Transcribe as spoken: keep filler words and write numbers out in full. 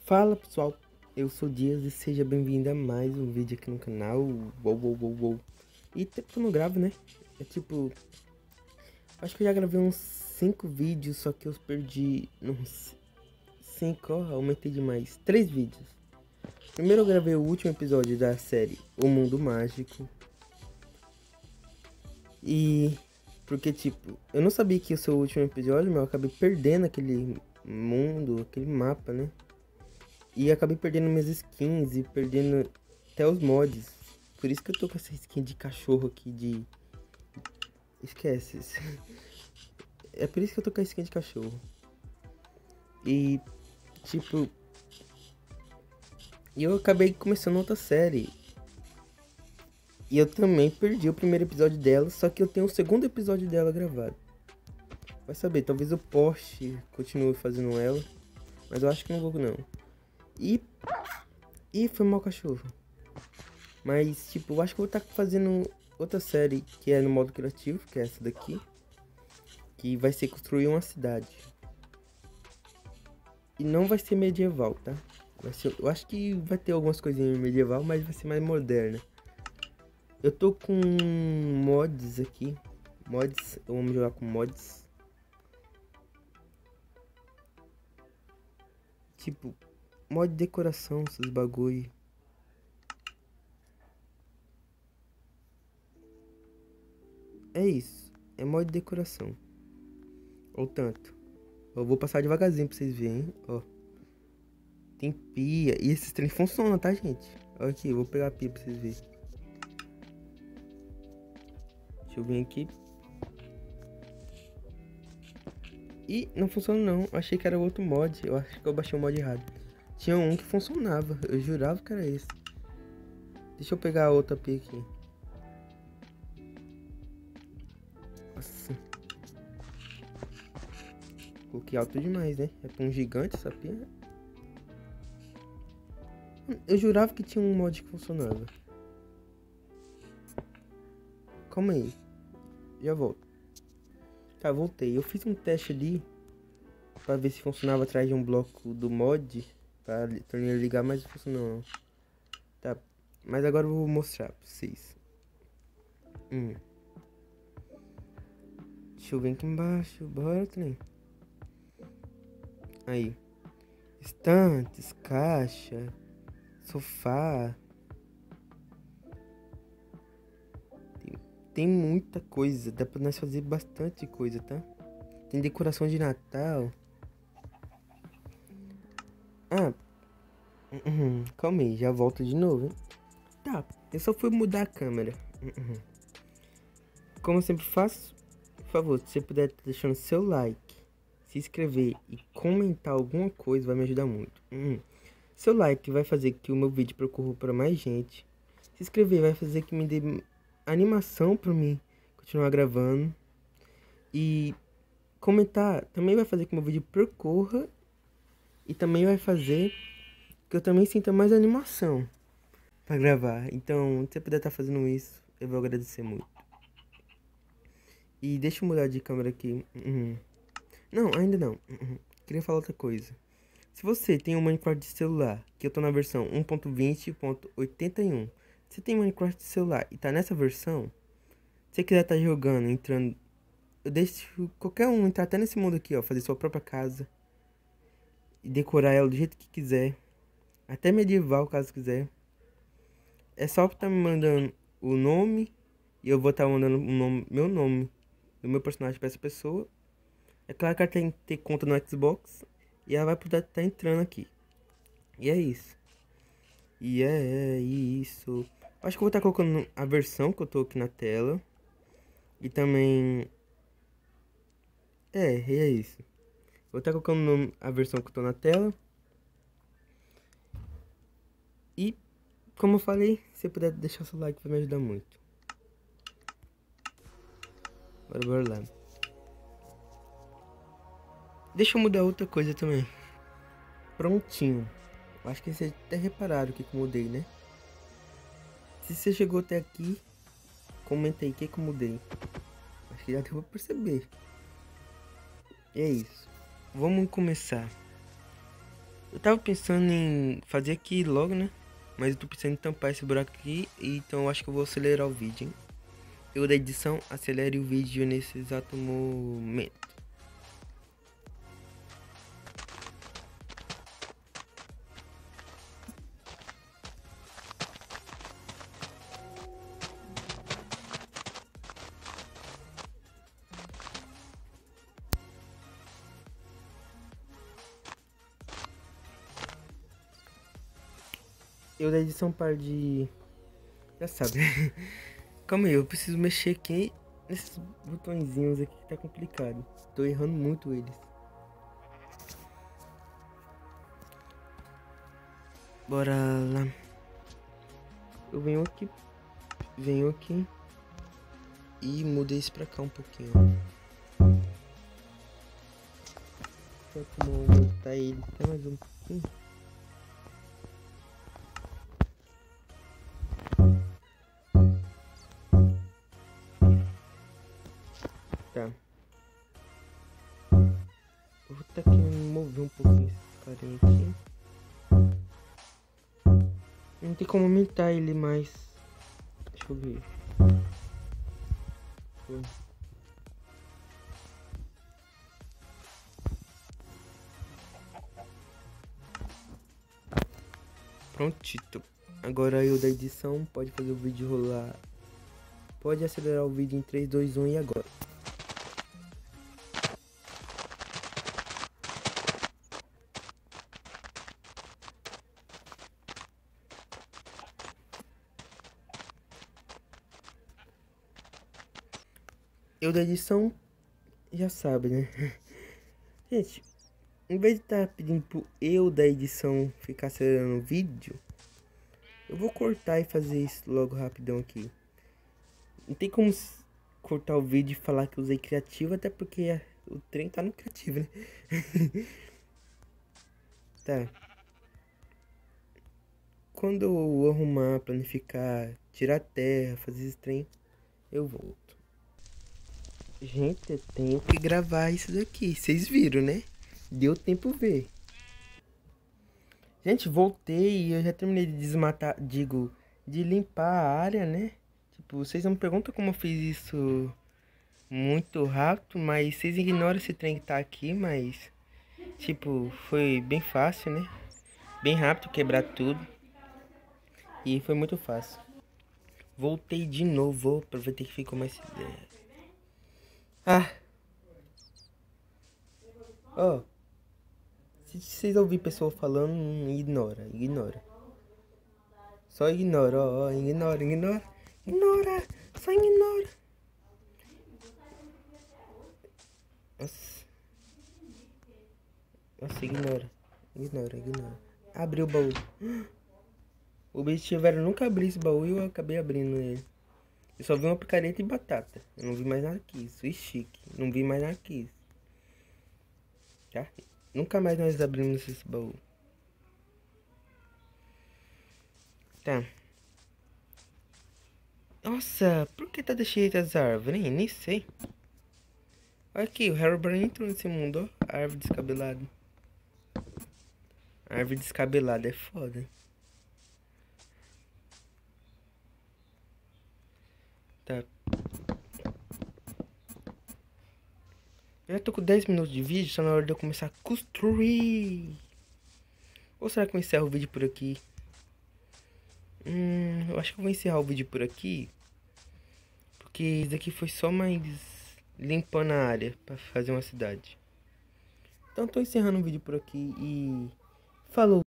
Fala pessoal, eu sou o Dias e seja bem-vindo a mais um vídeo aqui no canal. Uou, uou, uou, uou. E tempo que eu não gravo, né? É tipo, acho que eu já gravei uns cinco vídeos, só que eu perdi uns cinco, ó, aumentei demais, três vídeos. Primeiro eu gravei o último episódio da série O Mundo Mágico. E porque tipo, eu não sabia que ia ser o último episódio, mas eu acabei perdendo aquele mundo, aquele mapa, né? E acabei perdendo minhas skins e perdendo até os mods. Por isso que eu tô com essa skin de cachorro aqui de... Esquece. É por isso que eu tô com a skin de cachorro. E, tipo... E eu acabei começando outra série. E eu também perdi o primeiro episódio dela, só que eu tenho o segundo episódio dela gravado. Vai saber, talvez eu poste, continue fazendo ela. Mas eu acho que não vou não. E... E foi mal cachorro. Mas, tipo, eu acho que eu vou estar fazendo outra série que é no modo criativo, que é essa daqui. Que vai ser construir uma cidade. E não vai ser medieval, tá? Vai ser, eu acho que vai ter algumas coisinhas medieval, mas vai ser mais moderna. Eu tô com mods aqui. Mods, vamos jogar com mods. Tipo, mod de decoração, esses bagulho. É isso, é mod de decoração. Ou tanto. Eu vou passar devagarzinho pra vocês verem, hein? Ó. Tem pia. E esses trem funcionam, tá, gente? Olha aqui, eu vou pegar a pia pra vocês verem. Deixa eu vir aqui. E não funciona não. Eu achei que era outro mod. Eu acho que eu baixei o mod errado. Tinha um que funcionava. Eu jurava que era esse. Deixa eu pegar a outra pia aqui. Nossa. Coloquei alto demais, né? É pra um gigante essa pia. Eu jurava que tinha um mod que funcionava. Calma aí. Já volto. Tá, voltei. Eu fiz um teste ali pra ver se funcionava atrás de um bloco do mod pra torneio ligar, mas não funcionou não. Tá, mas agora eu vou mostrar pra vocês. Hum. Deixa eu ver aqui embaixo. Bora, trem. Aí. Estantes, caixa, sofá. Tem, tem muita coisa. Dá pra nós fazer bastante coisa, tá? Tem decoração de Natal. Ah, uhum, calma aí, já volto de novo, hein? Tá, eu só fui mudar a câmera. Uhum. Como eu sempre faço, por favor, se você puder tá deixando seu like, se inscrever e comentar alguma coisa, vai me ajudar muito. Uhum. Seu like vai fazer que o meu vídeo percorra para mais gente. Se inscrever vai fazer que me dê animação para mim continuar gravando. E comentar também vai fazer que o meu vídeo percorra. E também vai fazer que eu também sinta mais animação para gravar. Então, se você puder estar fazendo isso, eu vou agradecer muito. E deixa eu mudar de câmera aqui. Uhum. Não, ainda não. Uhum. Queria falar outra coisa. Se você tem um Minecraft de celular, que eu tô na versão um ponto vinte ponto oitenta e um, você tem um Minecraft de celular e tá nessa versão, se você quiser estar tá jogando, entrando, eu deixo qualquer um entrar até nesse mundo aqui, ó, fazer sua própria casa e decorar ela do jeito que quiser, até medieval, caso quiser. É só estar tá me mandando o nome e eu vou estar tá mandando o nome, meu nome do meu personagem para essa pessoa. É claro que ela tem que ter conta no Xbox e ela vai poder estar tá entrando aqui. E é isso. E é, é isso. Acho que eu vou estar colocando a versão que eu tô aqui na tela. E também... É, e é isso. Vou estar colocando a versão que eu tô na tela. E, como eu falei, se você puder deixar seu like vai me ajudar muito. Bora, bora lá. Deixa eu mudar outra coisa também. Prontinho. Acho que vocês até repararam o que eu mudei, né? Se você chegou até aqui, comenta aí o que eu mudei. Acho que já deu pra perceber. E é isso. Vamos começar. Eu tava pensando em fazer aqui logo, né? Mas eu tô pensando em tampar esse buraco aqui, então eu acho que eu vou acelerar o vídeo, hein? Eu da edição, acelere o vídeo nesse exato momento. Eu da edição para de... Já sabe. Calma aí, eu preciso mexer aqui nesses botõezinhos aqui que tá complicado. Tô errando muito eles. Bora lá. Eu venho aqui. Venho aqui. E mudei isso pra cá um pouquinho. Só como aumentar ele até mais um pouquinho. Tá. Eu vou ter que mover um pouquinho esse carinha aqui. Não tem como aumentar ele mais. Deixa eu ver. Foi. Prontito. Agora eu da edição pode fazer o vídeo rolar. Pode acelerar o vídeo em três, dois, um e agora. Eu da edição já sabe, né? Gente, em vez de estar tá pedindo pro eu da edição ficar acelerando o vídeo, eu vou cortar e fazer isso logo rapidão aqui. Não tem como cortar o vídeo e falar que usei criativo, até porque o trem tá no criativo, né? Tá. Quando eu arrumar, planificar, tirar terra, fazer esse trem, eu volto. Gente, eu tenho que gravar isso daqui. Vocês viram, né? Deu tempo ver. Gente, voltei e eu já terminei de desmatar, digo, de limpar a área, né? Tipo, vocês não me perguntam como eu fiz isso muito rápido, mas vocês ignoram esse trem que tá aqui, mas... Tipo, foi bem fácil, né? Bem rápido quebrar tudo. E foi muito fácil. Voltei de novo, aproveitei que ficou mais... Ah! Ó, oh, se vocês ouvirem pessoa falando, ignora, ignora. Só ignora, ó, oh, ignora, ignora. Ignora, só ignora. Nossa. Nossa, ignora. Ignora, ignora. Abriu o baú. O objetivo era nunca abrir esse baú e eu acabei abrindo ele. Eu só vi uma picareta e batata. Eu não vi mais nada que isso. E chique. Não vi mais nada que isso. Tá? Nunca mais nós abrimos esse baú. Tá. Nossa, por que tá cheio das árvores, hein? Nem sei. Olha aqui, o Herobrine entrou nesse mundo, ó. Árvore descabelada. Árvore descabelada é foda. Tá. Eu já tô com dez minutos de vídeo, só na hora de eu começar a construir. Ou será que eu encerro o vídeo por aqui? Hum, eu acho que eu vou encerrar o vídeo por aqui. Porque isso daqui foi só mais limpando a área pra fazer uma cidade. Então tô encerrando o vídeo por aqui e... Falou!